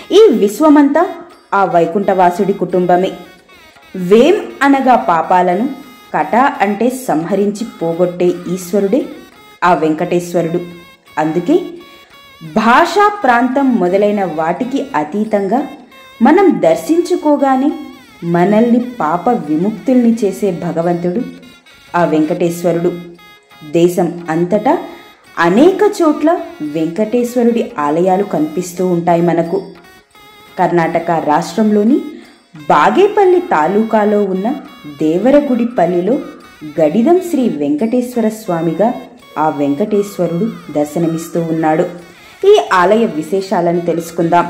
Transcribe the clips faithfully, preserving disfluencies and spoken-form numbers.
ఈ విశ్వమంతా ఆ వైకుంఠవాసుడి కుటుంబమే. వేం అనగా పాపాలను, కట అంటే సంహరించి పోగొట్టే ఈశ్వరుడే ఆ వెంకటేశ్వరుడు. అందుకే భాషా ప్రాంతం మొదలైన వాటికి అతీతంగా మనం దర్శించుకోగానే మనల్ని పాప విముక్తుల్ని చేసే భగవంతుడు ఆ వెంకటేశ్వరుడు. దేశం అంతటా అనేక చోట్ల వెంకటేశ్వరుడి ఆలయాలు కనిపిస్తూ ఉంటాయి మనకు. కర్ణాటక రాష్ట్రంలోని బాగేపల్లి తాలూకాలో ఉన్న దేవరగుడిపల్లిలో గడిదం శ్రీ వెంకటేశ్వర స్వామిగా ఆ వెంకటేశ్వరుడు దర్శనమిస్తూ ఉన్నాడు. ఈ ఆలయ విశేషాలను తెలుసుకుందాం.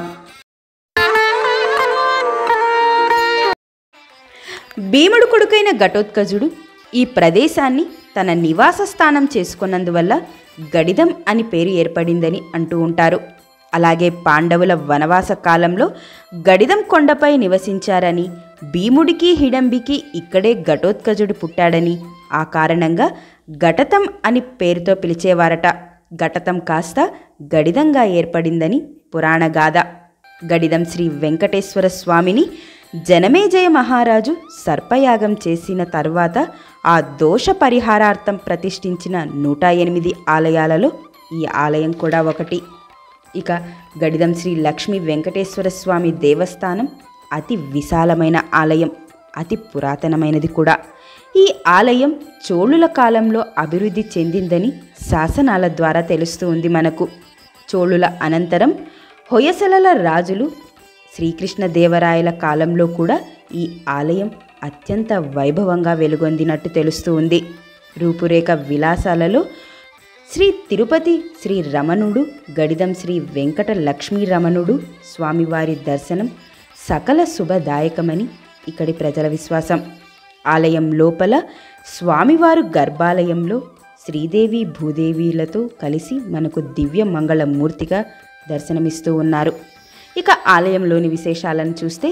భీముడు కొడుకైన ఘటోత్కచుడు ఈ ప్రదేశాన్ని తన నివాస స్థానం చేసుకున్నందువల్ల గడిదం అని పేరు ఏర్పడిందని అంటూ ఉంటారు. అలాగే పాండవుల వనవాస కాలంలో గడిదం కొండపై నివసించారని, భీముడికి హిడంబికి ఇక్కడే ఘటోత్కచుడు పుట్టాడని, ఆ కారణంగా ఘటతం అని పేరుతో పిలిచేవారట. ఘటతం కాస్త గడిదంగా ఏర్పడిందని పురాణగాథ. గడిదం శ్రీ వెంకటేశ్వర స్వామిని జనమేజయ మహారాజు సర్పయాగం చేసిన తర్వాత ఆ దోష పరిహారార్థం ప్రతిష్ఠించిన నూట ఎనిమిది ఆలయాలలో ఈ ఆలయం కూడా ఒకటి. ఇక గడిదం శ్రీ లక్ష్మీ వెంకటేశ్వర స్వామి దేవస్థానం అతి విశాలమైన ఆలయం, అతి పురాతనమైనది కూడా. ఈ ఆలయం చోళుల కాలంలో అభివృద్ధి చెందిందని శాసనాల ద్వారా తెలుస్తూ ఉంది మనకు. చోళుల అనంతరం హొయసలల రాజులు శ్రీకృష్ణదేవరాయల కాలంలో కూడా ఈ ఆలయం అత్యంత వైభవంగా వెలుగొందినట్టు తెలుస్తూ ఉంది. రూపురేఖ విలాసాలలో శ్రీ తిరుపతి శ్రీ రమణుడు, గడిదం శ్రీ వెంకట లక్ష్మీ రమణుడు స్వామివారి దర్శనం సకల శుభదాయకమని ఇక్కడి ప్రజల విశ్వాసం. ఆలయం లోపల స్వామివారు గర్భాలయంలో శ్రీదేవి భూదేవీలతో కలిసి మనకు దివ్య మంగళమూర్తిగా దర్శనమిస్తూ ఉన్నారు. ఇక ఆలయంలోని విశేషాలను చూస్తే,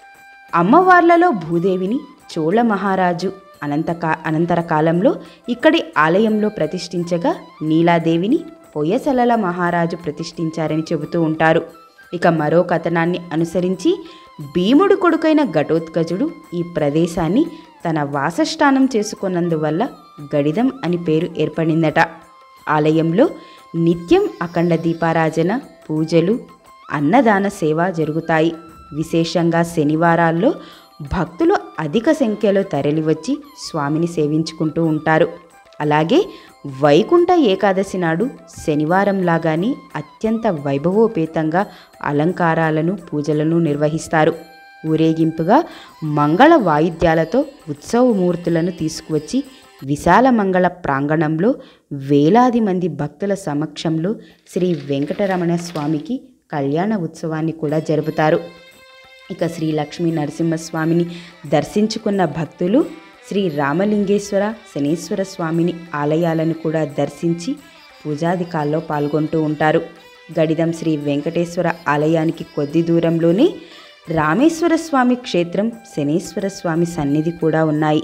అమ్మవార్లలో భూదేవిని చోళ మహారాజు అనంతకా అనంతర కాలంలో ఇక్కడి ఆలయంలో ప్రతిష్ఠించగా, నీలాదేవిని పొయ్యసలల మహారాజు ప్రతిష్ఠించారని చెబుతూ ఉంటారు. ఇక మరో కథనాన్ని అనుసరించి భీముడు కొడుకైన ఘటోత్కచుడు ఈ ప్రదేశాన్ని తన వాసస్థానం చేసుకున్నందువల్ల గడిదం అని పేరు ఏర్పడిందట. ఆలయంలో నిత్యం అఖండ దీపారాజన, పూజలు, అన్నదాన సేవ జరుగుతాయి. విశేషంగా శనివారాల్లో భక్తులు అధిక సంఖ్యలో తరలివచ్చి స్వామిని సేవించుకుంటూ ఉంటారు. అలాగే వైకుంఠ ఏకాదశి నాడు శనివారం లాగానే అత్యంత వైభవోపేతంగా అలంకారాలను, పూజలను నిర్వహిస్తారు. ఊరేగింపుగా మంగళ వాయిద్యాలతో ఉత్సవమూర్తులను తీసుకువచ్చి విశాల మంగళ ప్రాంగణంలో వేలాది మంది భక్తుల సమక్షంలో శ్రీ వెంకటరమణ స్వామికి కళ్యాణ ఉత్సవాన్ని కూడా జరుపుతారు. ఇక శ్రీ లక్ష్మీ నరసింహస్వామిని దర్శించుకున్న భక్తులు శ్రీ రామలింగేశ్వర, శనేశ్వర స్వామిని ఆలయాలను కూడా దర్శించి పూజాధికాల్లో పాల్గొంటూ ఉంటారు. గడిదం శ్రీ వెంకటేశ్వర ఆలయానికి కొద్ది దూరంలోనే రామేశ్వర స్వామి క్షేత్రం, శనేశ్వర స్వామి సన్నిధి కూడా ఉన్నాయి.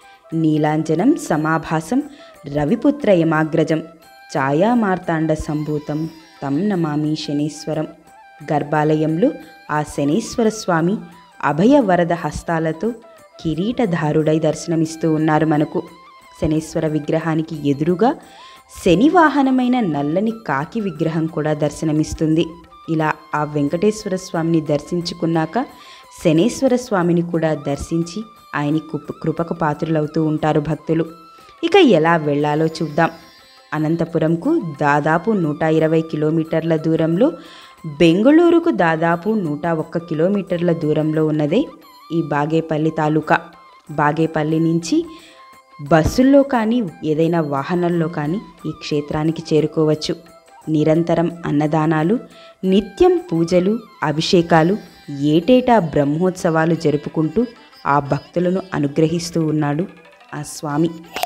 నీలాంజనం సమాభాసం రవిపుత్ర యమాగ్రజం ఛాయామార్తాండ సంభూతం తం నమామి శనీశ్వరం. గర్భాలయంలో ఆ శనీశ్వర స్వామి అభయ వరద హస్తాలతో కిరీటధారుడై దర్శనమిస్తూ ఉన్నారు మనకు. శనీశ్వర విగ్రహానికి ఎదురుగా శని వాహనమైన నల్లని కాకి విగ్రహం కూడా దర్శనమిస్తుంది. ఇలా ఆ వెంకటేశ్వర స్వామిని దర్శించుకున్నాక శనేశ్వర స్వామిని కూడా దర్శించి ఆయన కృపకు పాత్రులవుతూ ఉంటారు భక్తులు. ఇక ఎలా వెళ్ళాలో చూద్దాం. అనంతపురంకు దాదాపు నూట ఇరవై కిలోమీటర్ల దూరంలో, బెంగళూరుకు దాదాపు నూట ఒక్క కిలోమీటర్ల దూరంలో ఉన్నదే ఈ బాగేపల్లి తాలూకా. బాగేపల్లి నుంచి బస్సుల్లో కానీ ఏదైనా వాహనంలో కానీ ఈ క్షేత్రానికి చేరుకోవచ్చు. నిరంతరం అన్నదానాలు, నిత్యం పూజలు, అభిషేకాలు, ఏటేటా బ్రహ్మోత్సవాలు జరుపుకుంటూ ఆ భక్తులను అనుగ్రహిస్తూ ఉన్నాడు ఆ స్వామి.